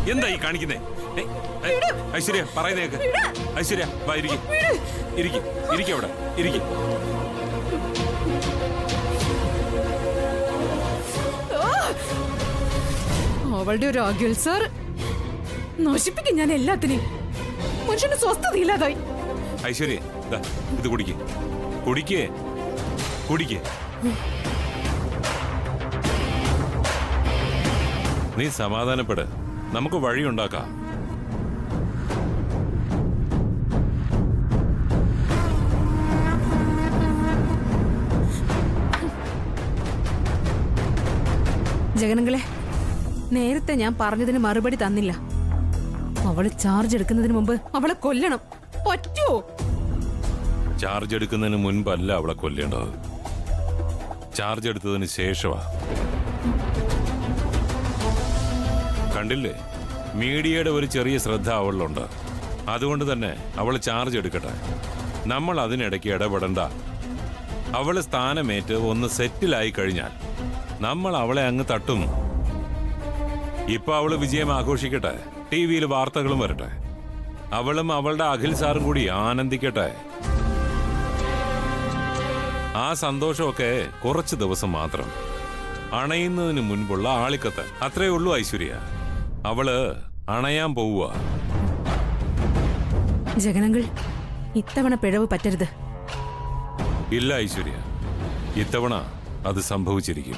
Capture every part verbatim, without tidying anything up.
എന്താ ഈ കാണിക്കുന്നേ? ഐശ്വര്യ പറയുന്നേക്ക്. ഐശ്വര്യ വാ ഇരിക്കും ഇരിക്കും ഇരിക്കും അവിടെ ഇരിക്കും. അവളുടെ ഒരു അഖിൽ സാർ നശിപ്പിക്കും ഞാൻ എല്ലാത്തിനെയും. മനുഷ്യന് സ്വസ്ഥതയില്ലാതായി. ഐശ്വര്യ ഇത് കുടിക്കേ കുടിക്കേ കുടിക്കേ. നീ സമാധാനപ്പെട്, നമുക്ക് വഴിയുണ്ടാക്കാം. ജഗനങ്ങളെ, നേരത്തെ ഞാൻ പറഞ്ഞതിന് മറുപടി തന്നില്ല. അവള് ചാർജ് എടുക്കുന്നതിന് മുമ്പ് അവളെ കൊല്ലണം. പറ്റുമോ? ചാർജ് എടുക്കുന്നതിന് മുൻപല്ല അവളെ കൊല്ലേണ്ടത്, ചാർജ് എടുത്തതിന് ശേഷമാ. കണ്ടില്ലേ, മീഡിയയുടെ ഒരു ചെറിയ ശ്രദ്ധ അവളിലുണ്ട്. അതുകൊണ്ട് തന്നെ അവൾ ചാർജ് എടുക്കട്ടെ. നമ്മൾ അതിനിടയ്ക്ക് ഇടപെടണ്ട. അവള് സ്ഥാനമേറ്റ് ഒന്ന് സെറ്റിലായി കഴിഞ്ഞാൽ നമ്മൾ അവളെ അങ്ങ് തട്ടും. ഇപ്പൊ അവള് വിജയം ആഘോഷിക്കട്ടെ, ടി വിയിൽ വാർത്തകളും വരട്ടെ. അവളും അവളുടെ അഖിൽ സാറും കൂടി ആനന്ദിക്കട്ടെ. ആ സന്തോഷമൊക്കെ കുറച്ച് ദിവസം മാത്രം. അണയുന്നതിന് മുൻപുള്ള ആളിക്കത്ത് അത്രേ ഉള്ളൂ ഐശ്വര്യ. അവള് അണയാൻ പോവുക. ജഗനങ്ങൾ, ഇത്തവണ പിഴവ് പറ്റരുത്. ഇല്ല ഐശ്വര്യ, ഇത്തവണ അത് സംഭവിച്ചിരിക്കും.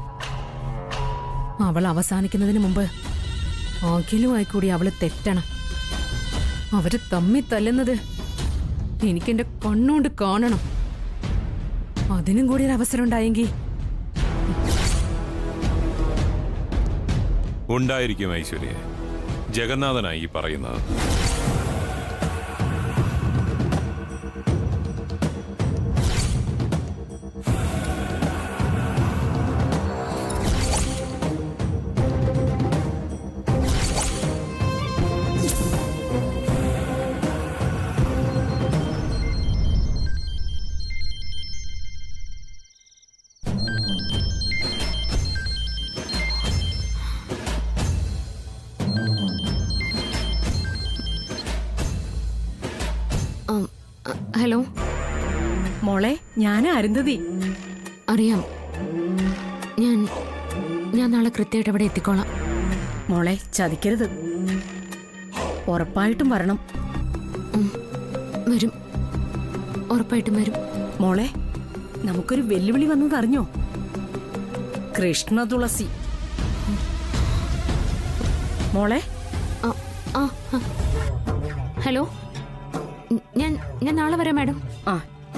അവൾ അവസാനിക്കുന്നതിന് മുമ്പ് അഖിലുമായി കൂടി അവള് തെറ്റണം. അവര് തമ്മി തല്ലുന്നത് എനിക്കെന്റെ കണ്ണുകൊണ്ട് കാണണം. അതിനും കൂടി ഒരു അവസരം ഉണ്ടായെങ്കിൽ. ഉണ്ടായിരിക്കും ഐശ്വര്യ. ജഗന്നാഥനായി പറയുന്നത്. ഹലോ മോളെ, ഞാൻ അരുന്ധതി. അറിയാം. ഞാൻ ഞാൻ നാളെ കൃത്യമായിട്ട് അവിടെ എത്തിക്കോളാം. മോളെ, ചതിക്കരുത്. ഉറപ്പായിട്ടും വരണം. വരും, ഉറപ്പായിട്ടും വരും. മോളെ, നമുക്കൊരു വെല്ലുവിളി വന്നത് അറിഞ്ഞോ? കൃഷ്ണ തുളസി. മോളെ. ഹലോ, ഞാൻ ഞാൻ നാളെ വരാം മാഡം. ആ,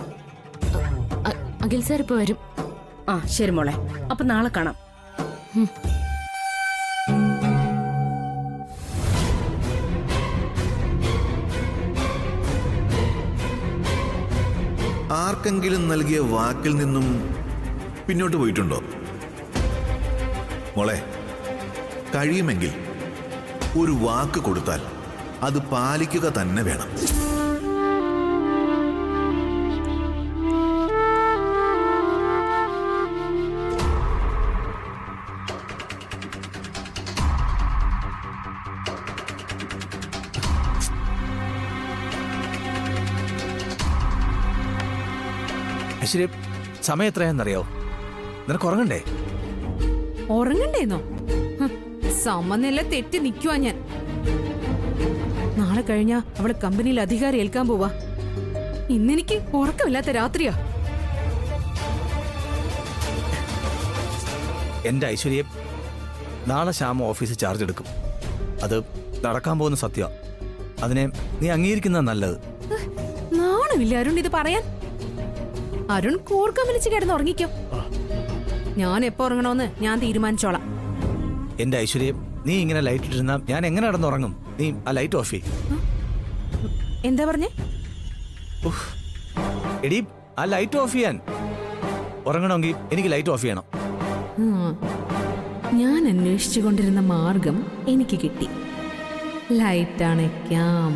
അഖിൽ സാർ ഇപ്പൊ വരും. ആ ശരി മോളെ, അപ്പൊ നാളെ കാണാം. ആർക്കെങ്കിലും നൽകിയ വാക്കിൽ നിന്നും പിന്നോട്ട് പോയിട്ടുണ്ടോ മോളെ? കഴിയുമെങ്കിൽ ഒരു വാക്ക് കൊടുത്താൽ അത് പാലിക്കുക തന്നെ വേണം. ശരി, സമയം എത്രയാണെന്നറിയാവോ? നിനക്ക് ഉറങ്ങണ്ടേ? ഉറങ്ങണ്ടേന്നോ? സമനില തെറ്റി നിൽക്കുവാ ഞാൻ. നാളെ കഴിഞ്ഞാ അവള് കമ്പനിയിൽ അധികാരം ഏൽക്കാൻ പോവാ. ഇന്നെനിക്ക് ഉറക്കമില്ലാത്ത രാത്രിയാ. എന്റെ ഐശ്വര്യം, നാളെ ശ്യാമ ഓഫീസിൽ ചാർജ് എടുക്കും. അത് നടക്കാൻ പോകുന്ന സത്യ. അതിനെ നീ അംഗീകരിക്കുന്നത് നല്ലത്. നാണമില്ല അരുൺ ഇത് പറയാൻ. അരുൺ കൂർക്കം വലിച്ച് കിടന്ന് ഉറങ്ങിക്കോ. ഞാൻ എപ്പോ ഉറങ്ങണോന്ന് ഞാൻ തീരുമാനിച്ചോളാം. എന്റെ ഐശ്വര്യം, നീ ഇങ്ങനെ ലൈറ്റ് ഇട്ടിരുന്നാ ഞാൻ എങ്ങനെ നടന്നുറങ്ങും? നീ ആ ലൈറ്റ് ഓഫ് ചെയ്യ്. എന്താ പറഞ്ഞേ? എടി, ആ ലൈറ്റ് ഓഫ് ചെയ്യാൻ. ഉറങ്ങണമെങ്കിൽ എനിക്ക് ലൈറ്റ് ഓഫ് ചെയ്യണം. ഞാൻ അന്വേഷിച്ചു കൊണ്ടിരുന്ന മാർഗം എനിക്ക് കിട്ടി. ലൈറ്റ് അണയ്ക്കാം.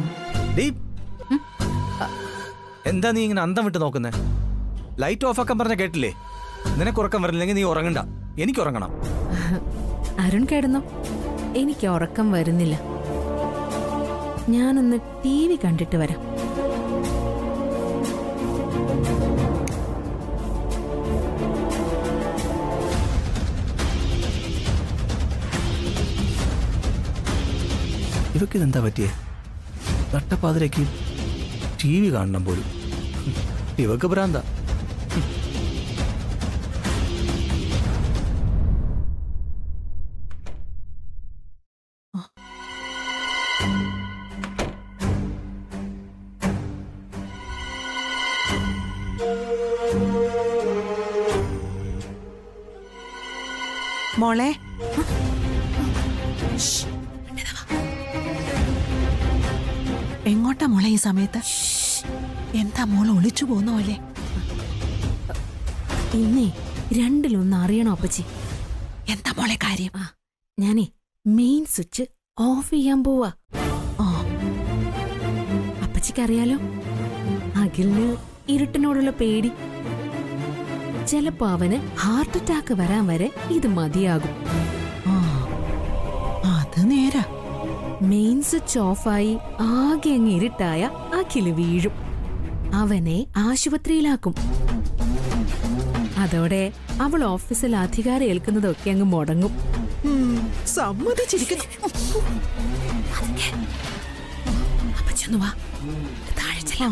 എന്താ നീ ഇങ്ങനെ അന്തം വിട്ട് നോക്കുന്നേ? ലൈറ്റ് ഓഫ് ആക്കാൻ പറഞ്ഞ കേട്ടില്ലേ? നിനക്ക് ഉറക്കം വരില്ലെങ്കിൽ നീ ഉറങ്ങണ്ട, എനിക്ക് ഉറങ്ങണം. അരുൺ കിടന്നോ? എനിക്ക് ഉറക്കം വരുന്നില്ല. ഞാനൊന്ന് ടി വി കണ്ടിട്ട് വരാം. ഇവക്കിതെന്താ പറ്റിയേ? നട്ടപ്പാതിരയ്ക്ക് ടി വി കാണണം പോലും. ഇവക്ക് ഭ്രാന്ത. മോളെ, എങ്ങോട്ടാ മോളെ ഈ സമയത്ത്? എന്താ മോളെ ഒളിച്ചു പോകുന്ന പോലെ? ഇന്നേ രണ്ടിലൊന്ന് അറിയണോ അപ്പച്ചി? എന്താ മോളെ കാര്യം? ആ ഞാനേ മെയിൻ സ്വിച്ച് ഓഫ് ചെയ്യാൻ പോവാ. അപ്പച്ചിക്കറിയാലോ അഖിലിന് ഇരുട്ടിനോടുള്ള പേടി. ചിലപ്പോ അവന് ഹാർട്ട് അറ്റാക്ക് വരാൻ വരെ ഇത് മതിയാകും. അത് നേരാ. മെയിൻ സ്വിച്ച് ഓഫായി ആകെ അങ്ങ് ഇരുട്ടായ അഖില് വീഴും. അവനെ ആശുപത്രിയിലാക്കും. അതോടെ അവൾ ഓഫീസിൽ അധികാരം ഏൽക്കുന്നതൊക്കെ അങ്ങ് മുടങ്ങും. സമ്മതിച്ചിരിക്കുന്നു. അപ്പച്ചൊന്നു വാ, താഴെ ചെല്ലാം.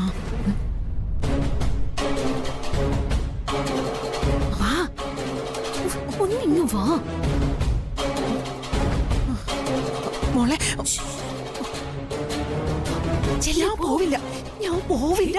വാ, ഒന്നിങ്ങ് വാ. മോളെ, ഞാൻ പോവില്ല, ഞാൻ പോവില്ല.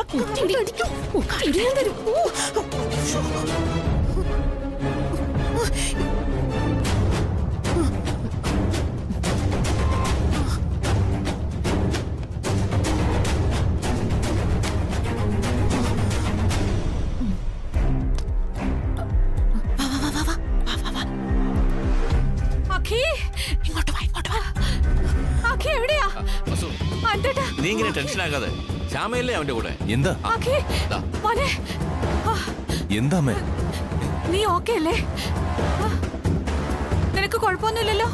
ഇങ്ങോട്ട് വാ, ഇങ്ങോട്ട് വാ. നീ ഇങ്ങനെ ടെൻഷൻ ആകാതെ. ശ്യാമയല്ലേ അവന്റെ കൂടെ? എന്താ എന്താ അമ്മേ? നീ ഓക്കെ അല്ലേ? നിനക്ക് കുഴപ്പമൊന്നുമില്ലല്ലോ?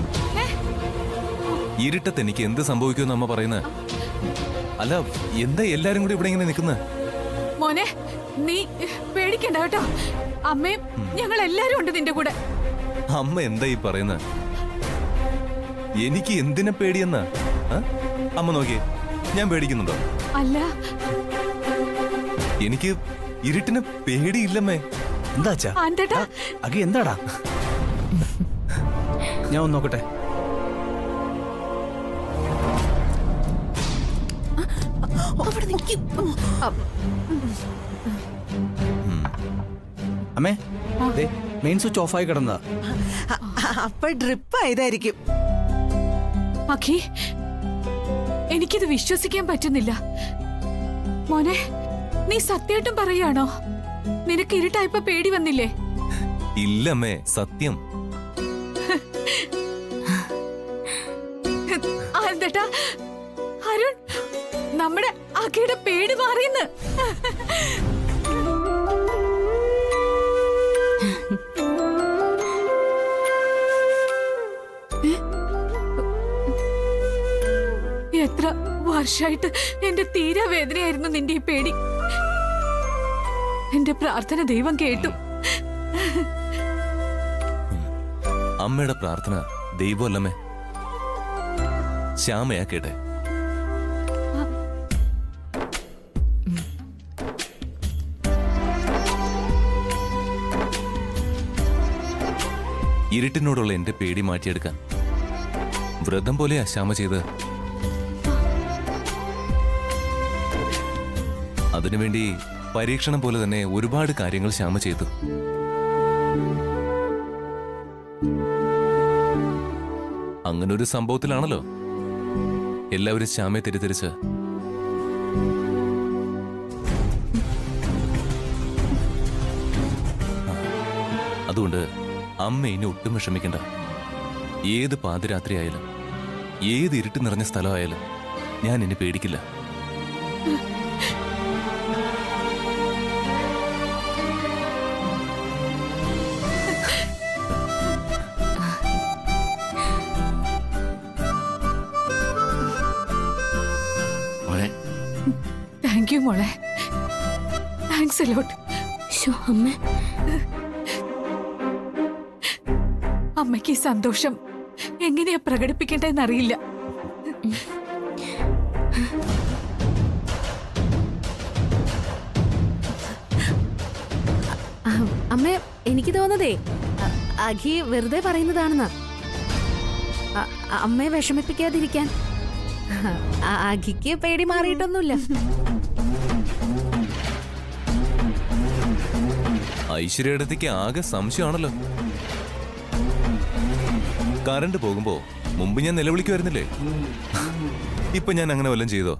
ഇരുട്ടത്ത് എനിക്ക് എന്ത് സംഭവിക്കുമെന്ന് അമ്മ പറയുന്നത്? അല്ല, എന്താ എല്ലാരും കൂടി ഇവിടെ ഇങ്ങനെ നിൽക്കുന്നത്? മോനെ, നീ പേടിക്കണ്ട കേട്ടോ. അമ്മയും ഞങ്ങൾ എല്ലാരും ഉണ്ട് നിന്റെ കൂടെ. അമ്മ എന്താ ഈ പറയുന്നത്? എനിക്ക് എന്തിനെ പേടിയെന്നാ? അമ്മ നോക്കിയേ, ഞാൻ പേടിക്കുന്നുണ്ടോ? അല്ല, എനിക്ക് ഇരുട്ടിന് പേടിയില്ലമ്മേ. എന്താ അഖി? എന്താടാ? ഞാൻ ഒന്ന് നോക്കട്ടെ. അമ്മേ, മെയിൻ സ്വിച്ച് ഓഫായി കിടന്നതാ. അപ്പൊ ഡ്രിപ്പ് ആയതായിരിക്കും. അഖി, എനിക്കിത് വിശ്വസിക്കാൻ പറ്റുന്നില്ല. മോനെ, നീ സത്യമായിട്ടും പറയാണോ? നിനക്ക് ഇരുട്ടായപ്പോ പേടി വന്നില്ലേ? ഇല്ലമ്മേ, സത്യം. അതെട്ടാ അരുൺ, നമ്മുടെ അഖിയുടെ പേടി മാറിയെന്ന്. എത്ര വർഷമായിട്ട് എന്റെ തീരാ വേദനയായിരുന്നു നിന്റെ ഈ പേടി. എന്റെ പ്രാർത്ഥന ദൈവം കേട്ടു. അമ്മയുടെ പ്രാർത്ഥന ദൈവമല്ലമ്മേ, ശ്യാമയാ കേട്ടെ. ഇരുട്ടിനോടുള്ള എന്റെ പേടി മാറ്റിയെടുക്കാൻ വ്രതം പോലെയാ ശ്യാമ ചെയ്ത്. അതിനുവേണ്ടി പരീക്ഷണം പോലെ തന്നെ ഒരുപാട് കാര്യങ്ങൾ ശ്യാമ ചെയ്തു. അങ്ങനൊരു സംഭവത്തിലാണല്ലോ എല്ലാവരും ശ്യാമയെ തെറ്റിദ്ധരിച്ച്. അതുകൊണ്ട് അമ്മ ഇനി ഒട്ടും വിഷമിക്കണ്ട. ഏത് പാതിരാത്രി ആയാലും ഏത് ഇരുട്ട് നിറഞ്ഞ സ്ഥലമായാലും ഞാൻ ഇനി പേടിക്കില്ല. താങ്ക് യു മോളെ. Thanks lot. അമ്മ അമ്മയ്ക്ക് ഈ സന്തോഷം എങ്ങനെയാ പ്രകടിപ്പിക്കേണ്ടതെന്നറിയില്ല. അമ്മ എനിക്ക് തോന്നതേ അഖി വെറുതെ പറയുന്നതാണെന്നാ. അമ്മയെ വിഷമിപ്പിക്കാതിരിക്കാൻ. അഖിക്ക് പേടി മാറിയിട്ടൊന്നുമില്ല. ഐശ്വര്യടത്തേക്ക് ആകെ സംശയമാണല്ലോ. കറണ്ട് പോകുമ്പോ മുമ്പ് ഞാൻ നിലവിളിക്കുമായിരുന്നില്ലേ? ഇപ്പൊ ഞാൻ അങ്ങനെ വല്ലതും ചെയ്തോ?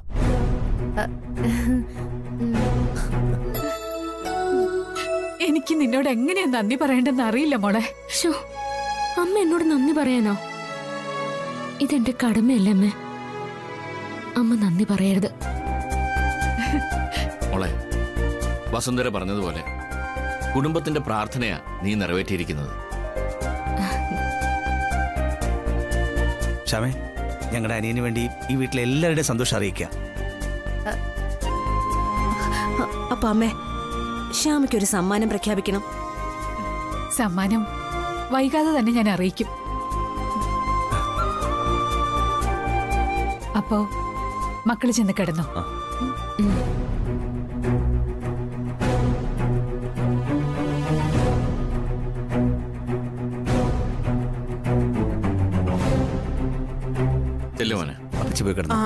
എനിക്ക് നിന്നോട് എങ്ങനെയാ നന്ദി പറയേണ്ടെന്ന് അറിയില്ല മോളെ. അമ്മ എന്നോട് നന്ദി പറയാനോ? ഇതെന്റെ കടമയല്ലേ അമ്മ. അമ്മ നന്ദി പറയരുത്. മോളെ, വസുന്ധര പറഞ്ഞതുപോലെ കുടുംബത്തിന്റെ പ്രാർത്ഥനയാ നീ നിറവേറ്റിയിരിക്കുന്നത്. ക്ഷമേ, ഞങ്ങളുടെ അനിയന് വേണ്ടി ഈ വീട്ടിലെ എല്ലാവരുടെയും സന്തോഷം അറിയിക്കാം. അപ്പൊ അമ്മേ, ശ്യാമയ്ക്ക് ഒരു സമ്മാനം പ്രഖ്യാപിക്കണം. സമ്മാനം വൈകാതെ തന്നെ ഞാൻ അറിയിക്കും. അപ്പോ മക്കള് ചെന്ന് കിടന്നോ. ചെല്ലുമോനെ. അപ്പച്ചി പോയി കിടന്നു.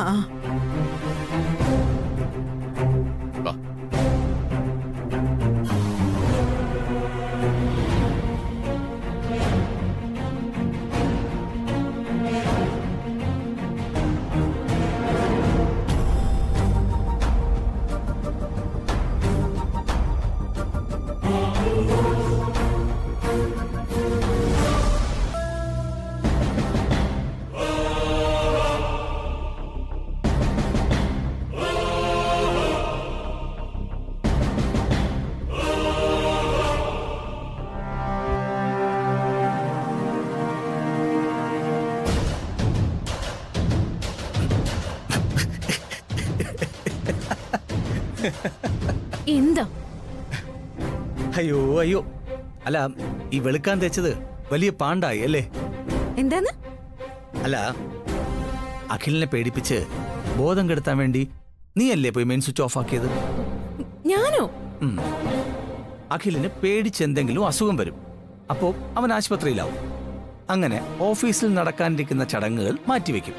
എന്താ? അയ്യോ അയ്യോ, അല്ല ഈ വെളുക്കാൻ തേച്ചത് വലിയ പാണ്ടായി അല്ലേ? എന്താന്ന്? അല്ല, അഖിലിനെ പേടിപ്പിച്ച് ബോധം കെടുത്താൻ വേണ്ടി നീയല്ലേ പോയി മെയിൻ സ്വിച്ച് ഓഫ് ആക്കിയത്? ഞാനോ? അഖിലിന് പേടിച്ച് എന്തെങ്കിലും അസുഖം വരും, അപ്പോ അവൻ ആശുപത്രിയിലാവും. അങ്ങനെ ഓഫീസിൽ നടക്കാനിരിക്കുന്ന ചടങ്ങുകൾ മാറ്റിവെക്കും.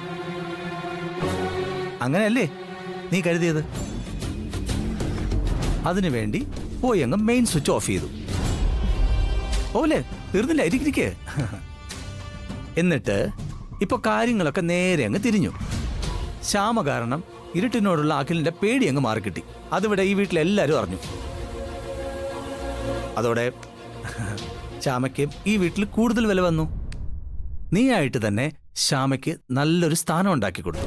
അങ്ങനെയല്ലേ നീ കരുതിയത്? അതിനുവേണ്ടി പോയി അങ്ങ് മെയിൻ സ്വിച്ച് ഓഫ് ചെയ്തു. ഓലെ തീർന്നില്ല, ഇരിക്കിരിക്കേ. എന്നിട്ട് ഇപ്പൊ കാര്യങ്ങളൊക്കെ നേരെ അങ്ങ് തിരിഞ്ഞു. ശ്യാമ കാരണം ഇരുട്ടിനോടുള്ള അഖിലിന്റെ പേടി അങ്ങ് മാറിക്കിട്ടി. അതിവിടെ ഈ വീട്ടിലെല്ലാരും അറിഞ്ഞു. അതോടെ ശ്യാമയ്ക്ക് ഈ വീട്ടിൽ കൂടുതൽ വില വന്നു. നീയായിട്ട് തന്നെ ശ്യാമയ്ക്ക് നല്ലൊരു സ്ഥാനം ഉണ്ടാക്കി കൊടുത്തു.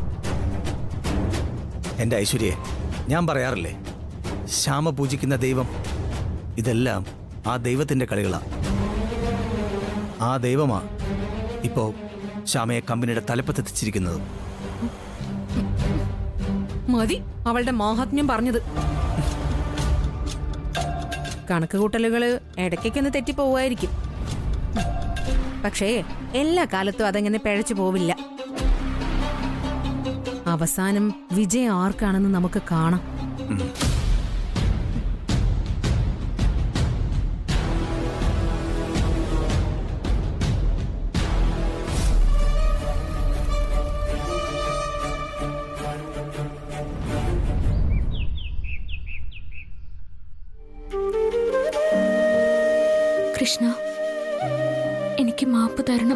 എന്റെ ഐശ്വര്യയെ, ഞാൻ പറയാറില്ലേ, ശ്യാമ പൂജിക്കുന്ന ദൈവം, ഇതെല്ലാം ആ ദൈവത്തിന്റെ കളികളാ. ആ ദൈവമാ ഇപ്പോ ശ്യാമയെ കമ്പനിയുടെ തലപ്പത്തെത്തിച്ചിരിക്കുന്നത്. മതി അവളുടെ മാഹാത്മ്യം പറഞ്ഞത്. കണക്ക് കൂട്ടലുകള് ഇടയ്ക്കൊന്ന് തെറ്റിപ്പോവായിരിക്കും. പക്ഷേ എല്ലാ കാലത്തും അതങ്ങനെ പിഴച്ചു പോവില്ല. അവസാനം വിജയം ആർക്കാണെന്ന് നമുക്ക് കാണാം. കൃഷ്ണ, എനിക്ക് മാപ്പ് തരണം.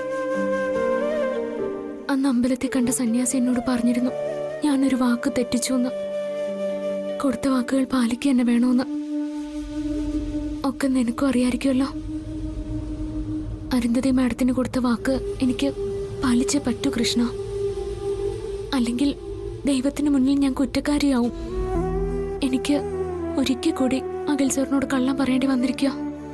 അന്ന് അമ്പലത്തിൽ കണ്ട സന്യാസി എന്നോട് പറഞ്ഞിരുന്നു ഞാനൊരു വാക്ക് തെറ്റിച്ചു എന്ന്. കൊടുത്ത വാക്കുകൾ പാലിക്കുക തന്നെ വേണമെന്ന്. ഒക്കെ നിനക്കും അറിയായിരിക്കുമല്ലോ. അരുന്ധതി മാഡത്തിന് കൊടുത്ത വാക്ക് എനിക്ക് പാലിച്ചേ പറ്റൂ കൃഷ്ണ. അല്ലെങ്കിൽ ദൈവത്തിന് മുന്നിൽ ഞാൻ കുറ്റക്കാരിയാവും. എനിക്ക് ഒരിക്കൽ കൂടി അഖിൽ സാറിനോട് കള്ളം പറയേണ്ടി വന്നിരിക്കുക.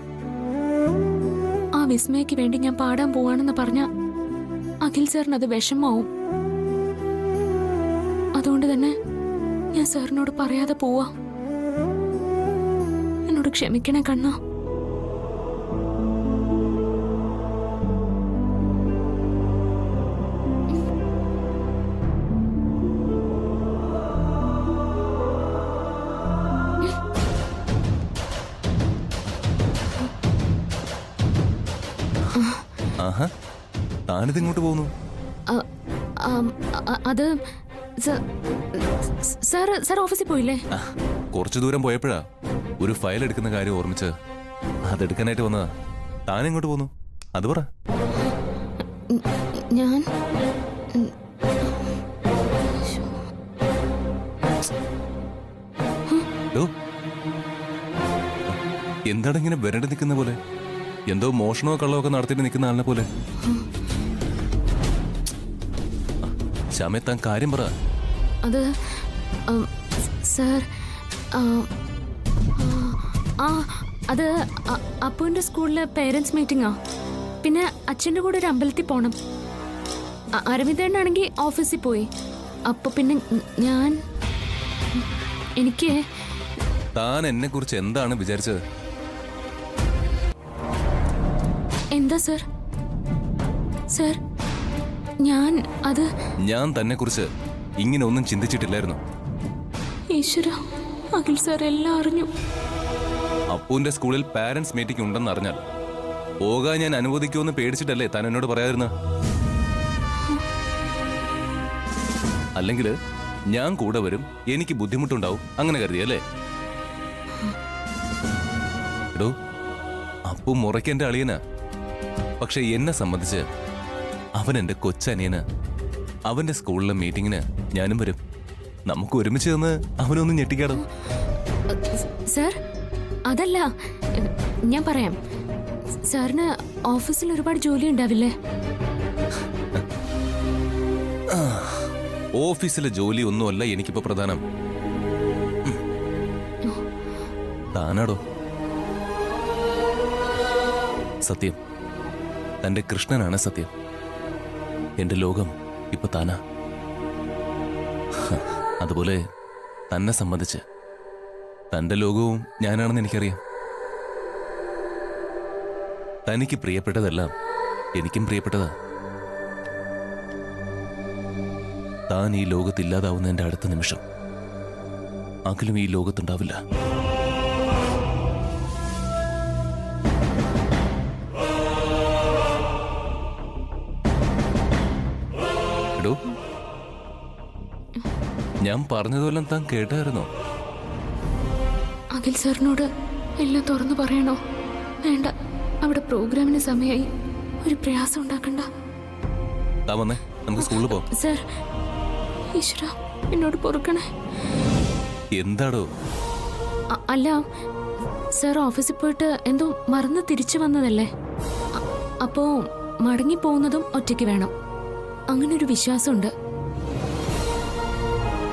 ആ വിസ്മയക്ക് വേണ്ടി ഞാൻ പാടാൻ പോവാണെന്ന് പറഞ്ഞ അഖിൽ സാറിന് അത് വിഷമാവും. അതുകൊണ്ട് തന്നെ ഞാൻ സാറിനോട് പറയാതെ പോവാ. എന്നോട് ക്ഷമിക്കണേ കണ്ണാ. ആഹാ, താനിതിങ്ങോട്ട് പോകുന്നു? അത് സാർ സാർ ഓഫീസിൽ പോയില്ലേ? കുറച്ചു ദൂരം പോയപ്പോഴാ ഒരു ഫയൽ എടുക്കുന്ന കാര്യം ഓർമ്മിച്ച് അതെടുക്കാനായിട്ട് വന്നതാ. താനെങ്ങോട്ട് പോന്നു അത് പറ. ഞാൻ എന്താണ് ഇങ്ങനെ വരണ്ട് നിൽക്കുന്ന പോലെ? എന്തോ മോഷണമോ കള്ളമോ ഒക്കെ നടത്തിയിട്ട് നിൽക്കുന്ന ആളിനെ പോലെ. ശ്യാമേ, താൻ കാര്യം പറ. അത് സാർ, ആ അത് അപ്പുവിന്റെ സ്കൂളിലെ പേരൻസ് മീറ്റിംഗാ. പിന്നെ അച്ഛൻ്റെ കൂടെ ഒരു അമ്പലത്തിൽ പോണം. അരവിന്ദേണ്ണാണെങ്കിൽ ഓഫീസിൽ പോയി. അപ്പൊ പിന്നെ ഞാൻ എനിക്ക് താൻ എന്നെ കുറിച്ച് എന്താണ് വിചാരിച്ചത്? എന്താ സർ? സർ, ഞാൻ അത് ഞാൻ തന്നെ കുറിച്ച് ഇങ്ങനെ ഒന്നും ചിന്തിച്ചിട്ടില്ലായിരുന്നു. ഈശ്വര, അഖിൽ സാർ എല്ലാം അറിഞ്ഞു. അപ്പുവിന്റെ സ്കൂളിൽ പാരന്റ്സ് മീറ്റിംഗ് ഉണ്ടെന്ന് അറിഞ്ഞാൽ പോകാൻ ഞാൻ അനുവദിക്കുമെന്ന് പേടിച്ചിട്ടല്ലേ താൻ എന്നോട് പറയാതിരുന്ന? അല്ലെങ്കിൽ ഞാൻ കൂടെ വരും, എനിക്ക് ബുദ്ധിമുട്ടുണ്ടാവും, അങ്ങനെ കരുതിയല്ലേ? എടോ, അപ്പു മുറയ്ക്കെന്റെ അളിയനാ. പക്ഷെ എന്നെ സംബന്ധിച്ച് അവൻ എന്റെ കൊച്ചനിയന്. അവന്റെ സ്കൂളിലെ മീറ്റിങ്ങിന് ഞാനും വരും. നമുക്ക് ഒരുമിച്ച് നിന്ന് അവനൊന്ന് ഞെട്ടിക്കാടോ. സർ, അതല്ല, ഞാൻ പറയാം. സാറിന് ഓഫീസിൽ ഒരുപാട് ജോലി ഉണ്ടാവില്ലേ? ഓഫീസിലെ ജോലി ഒന്നുമല്ല എനിക്കിപ്പോ പ്രധാനം. താനാടോ സത്യം. തന്റെ കൃഷ്ണനാണ് സത്യം. എന്റെ ലോകം ഇപ്പൊ താനാ. അതുപോലെ തന്നെ സംബന്ധിച്ച് തന്റെ ലോകവും ഞാനാണെന്ന് എനിക്കറിയാം. തനിക്ക് പ്രിയപ്പെട്ടതെല്ലാം എനിക്കും പ്രിയപ്പെട്ടതാ. താൻ ഈ ലോകത്തില്ലാതാവുന്നതിന്റെ അടുത്ത നിമിഷം അഖിലും ഈ ലോകത്തുണ്ടാവില്ല. എടോ, ഞാൻ പറഞ്ഞതുപോലെ താൻ കേട്ടായിരുന്നോ? അഖിൽ സാറിനോട് എല്ലാം തുറന്നു പറയണോ? വേണ്ട, അവിടെ പ്രോഗ്രാമിന് സമയമായി. ഒരു പ്രയാസം ഉണ്ടാക്കണ്ട. താ വന്നേ, നമുക്ക് സ്കൂളിൽ പോ. സർ, ഈശ്വര, എന്നോട് പൊറുക്കണേ. എന്താടോ? അല്ല സർ, ഓഫീസിൽ പോയിട്ട് എന്തോ മറന്ന് തിരിച്ചു വന്നതല്ലേ? അപ്പോ മടങ്ങി പോകുന്നതും ഒറ്റയ്ക്ക് വേണം, അങ്ങനെ ഒരു വിശ്വാസമുണ്ട്.